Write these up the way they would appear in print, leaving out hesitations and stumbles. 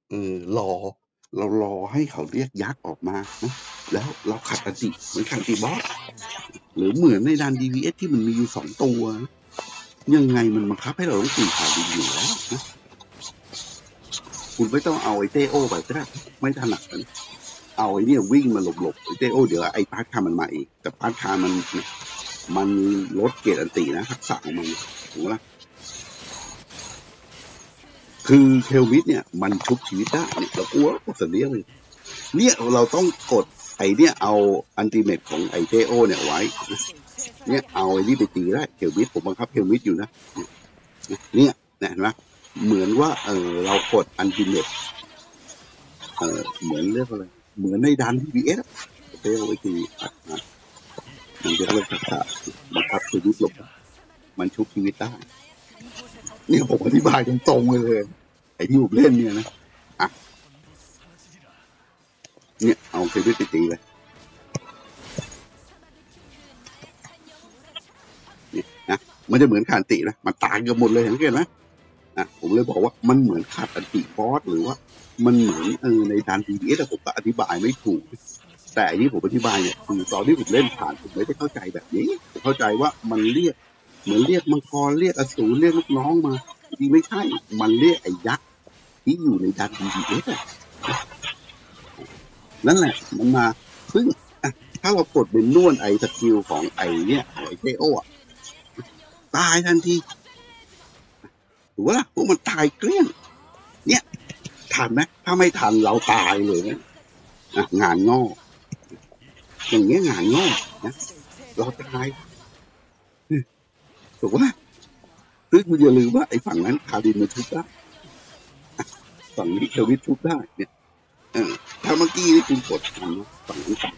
รอเรารอให้เขาเรียกยักษ์ออกมานะแล้วเราขัดอันติเหมือนขัดอันติบอสหรือเหมือนในดัน DPS ที่มันมีอยู่2 ตัวนะยังไงมันบังคับให้เราต้องตีข่าวดีอยู่แล้วนะคุณไม่ต้องเอาไอ้เต้โอไปก็ได้ไม่ถนัดนะเอาไอ้เนี่ยวิ่งมาหลบไอ้เต้โอเดี๋ยวไอ้พาร์ทคามันมาเองแต่พาร์ทคามันลดเกรดอันตินะทักษะของมันถูกไหมคือเคลวิสเนี่ยมันชุบชีวิตได้เนี่ยเรากลัวสัตว์เลี้ยงเลยเนี่ยเราต้องกดไอ้เนี่ยเอาอันติเมตของไอ้เทโอเนี่ยไว้เนี่ยเอาไอ้นี่ไปตีได้เคลวิสผมบังคับเคลวิสอยู่นะเนี่ยเห็นไหมเหมือนว่าเรากดอันติเมตเหมือนเรียกอะไรเหมือนในดันทีบีเอสเทโอไอ้ทีมันจะเริ่มทักษะบังคับเคลวิสลงมันชุบชีวิตได้เนี่ยผมอธิบายตรงๆเลยไอ้ที่ผมเล่นเนี่ยนะเนี่ยเอาเคลวิสไปตีเลยนะมันจะเหมือนคานตินะมันตายกันหมดเลยเห็นไหมผมเลยบอกว่ามันเหมือนขัดอันติบอสหรือว่ามันเหมือนในดัน DPS แต่ผมก็อธิบายไม่ถูกแต่อันนี้ผมอธิบายเนี่ยคือตอนที่ผมเล่นผ่านผมไม่ได้เข้าใจแบบนี้ผมเข้าใจว่ามันเรียกเหมือนเรียกมังกรเรียกอสูรเรียกลูกน้องมาจริงไม่ใช่มันเรียกไอ้ยักษ์ที่อยู่ในดัน DPS นั่นแหละมันมาซึ่งถ้าเรากดเป็นนวลไอ้สกิลของไอ้เนี่ยไอ้เจโอตายทันทีถือว่าพวกมันตายเกลี้ยงเนี่ยทันไหมถ้าไม่ทันเราตายเลยนะงานงอกอย่างเงี้ยงานงอกนะเราตายถูกว่าซึ่งคุณอย่าลืมว่าไอ้ฝั่งนั้นคารินมันชุบได้ฝั่งนี้เควิทชุบได้เนี่ยถ้าเมื่อกี้นี่คุณกดทันฝั่งนั้น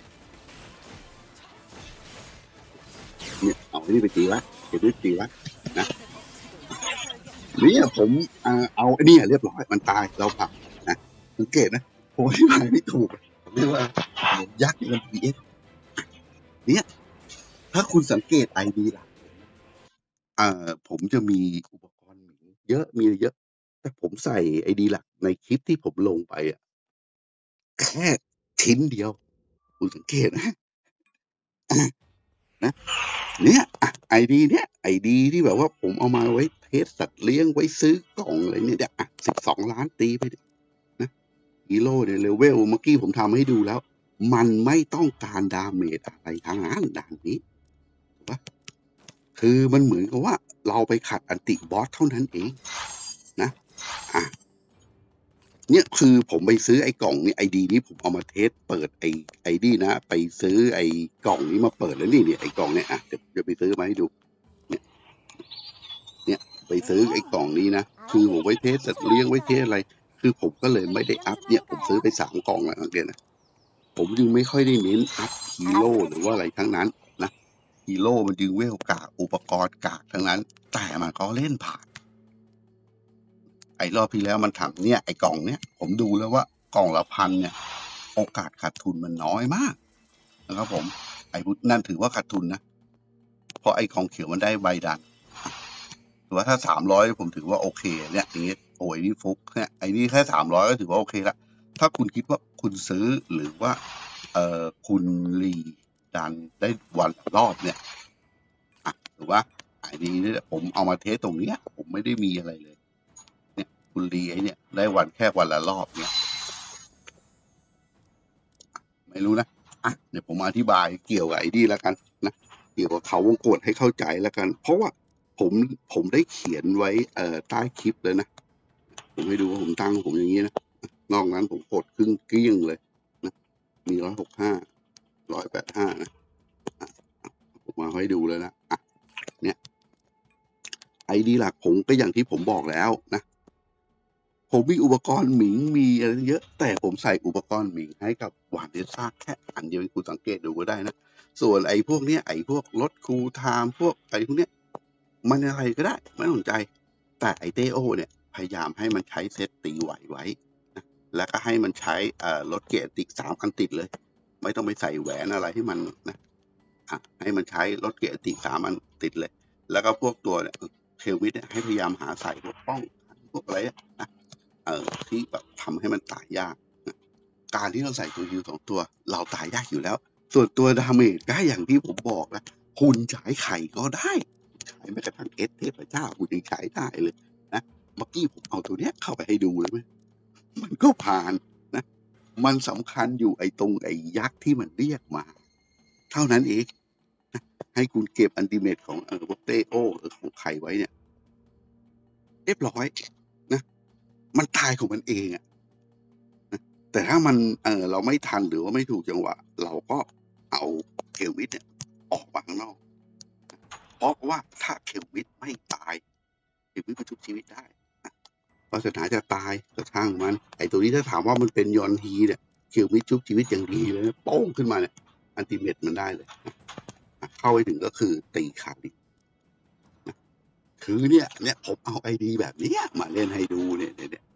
เนี่ยเอาไอ้นี่ไปตีวะเควิทตีวะนะเนี่ยผมเอาไอ้นี่เรียบร้อยมันตายเราผักนะสังเกตนะผมอธิบายไม่ถูกเรียกว่ายักษ์ในมัน PS เนี่ยถ้าคุณสังเกตไอดีล่ะผมจะมีอุปกรณ์เยอะมีเยอะแต่ผมใส่ไอดีหลักในคลิปที่ผมลงไปแค่ชิ้นเดียวคุณสังเกตนะเนี่ยไอดีเนี่ยไอดีที่แบบว่าผมเอามาไว้เทสสัตว์เลี้ยงไว้ซื้อกล่องอะไรเนี่ย12 ล้านตีไปนะฮีโร่เนี่ยเลเวลเมื่อกี้ผมทำให้ดูแล้วมันไม่ต้องการดาเมจอะไรทั้งนั้นด่านนี้ถูกปะคือมันเหมือนกับว่าเราไปขัดอันติบอสเท่านั้นเองนะเนี่ยคือผมไปซื้อไอ้กล่องนี้ไอดีนี้ผมเอามาเทสเปิดไอดีนะไปซื้อไอ้กล่องนี้มาเปิดแล้วนี่ไอ้กล่องเนี่ยเดี๋ยวจะไปซื้อมาให้ดูเนี่ยไปซื้อไอ้กล่องนี้นะคือผมไว้เทสสัตว์เลี้ยงไว้เทสอะไรคือผมก็เลยไม่ได้อัพเนี่ยผมซื้อไป3 กล่องแล้วนักเรียนนะผมจึงไม่ค่อยได้เน้นอัพฮีโร่หรือว่าอะไรทั้งนั้นนะฮีโร่มันจึงเวลกากอุปกรณ์กากทั้งนั้นแต่มันก็เล่นผ่านไอ้รอบที่แล้วมันทำเนี่ยไอ้กล่องเนี่ยผมดูแล้วว่ากล่องละ1,000เนี่ยโอกาสขาดทุนมันน้อยมากนะครับผมไอ้พุทธนั่นถือว่าขาดทุนนะเพราะไอ้ของเขียวมันได้ใบดันถือว่าถ้า300ผมถือว่าโอเคเนี่ยอย่างเงี้ยโอ้ยนี่ฟุกเนี่ยไอ้นี่แค่300ก็ถือว่าโอเคละถ้าคุณคิดว่าคุณซื้อหรือว่าคุณรีดันได้วันรอบเนี่ยหรือว่าไอ้นี้เนี่ยผมเอามาเทสตรงเนี้ยผมไม่ได้มีอะไรเลยเนี่ยคุณรีไอ้เนี่ยได้วันแค่วันละรอบเนี่ยไม่รู้นะเดี๋ยวผมอธิบายเกี่ยวกับไอ้นี่แล้วกันนะเกี่ยวกับเขาวงกฏให้เข้าใจแล้วกันเพราะว่าผมได้เขียนไว้ใต้คลิปเลยนะผมให้ดูว่าผมตั้งผมอย่างนี้นะนอกนั้นผมกดครึ่งเกลี้ยงเลยนะมี165 185นะผมมาให้ดูเลยนะเนี่ยไอดีหลักผมก็อย่างที่ผมบอกแล้วนะผมมีอุปกรณ์หมิงมีอะไรเยอะแต่ผมใส่อุปกรณ์หมิงให้กับหวานเดซ่าแค่อันเดียวคุณสังเกตดูก็ได้นะส่วนไอ้พวกเนี้ยไอ้พวกลดคูลไทม์พวกไอ้พวกเนี้ยมันอะไรก็ได้ไม่สนใจแต่ไอเตโอเนี่ยพยายามให้มันใช้เซตตีไหวไว้นะแล้วก็ให้มันใช้ลดเกียร์ติ3 อันติดเลยไม่ต้องไปใส่แหวนอะไรให้มันนะให้มันใช้ลดเกียร์ติ3 อันติดเลยแล้วก็พวกตัวเนี่ยเคลวิทให้พยายามหาใส่พวกป้องพวกอะไรนะที่แบบทำให้มันตายยากนะการที่เราใส่ตัวฮิว2 ตัวเราตายยากอยู่แล้ว ส่วนตัวดาเมจได้อย่างที่ผมบอกนะคุณฉายไข่ก็ได้ฉายแม้กระทั่งเอสเทพเจ้าคุณยังฉายได้เลยนะเมื่อกี้ผมเอาตัวเนี้ยเข้าไปให้ดูเลยไหมมันก็ผ่านนะมันสำคัญอยู่ตรงยักษ์ที่มันเรียกมา เท่านั้นเองนะให้คุณเก็บอันติเมตของวอเตโอของใครไว้เนี่ยเรียบร้อยนะมันตายของมันเองอะนะแต่ถ้ามันเราไม่ทันหรือว่าไม่ถูกจังหวะ เราก็เอาเคลวิทเนี่ยออกมาข้างนอกเพราะว่าถ้าเคลวิทไม่ตายเคลวิทมันชุบชีวิตได้นะวาสนาจะตายก็ช่างมันตัวนี้ถ้าถามว่ามันเป็นยอนฮีเนี่ยเคลวิทชุบชีวิตอย่างดีเลยนะโป้งขึ้นมาเนี่ยอันติเมตมันได้เลยนะเข้าไปถึงก็คือตีขาดอีก คือเนี่ยผมเอาไอดีแบบนี้มาเล่นให้ดูเนี่ย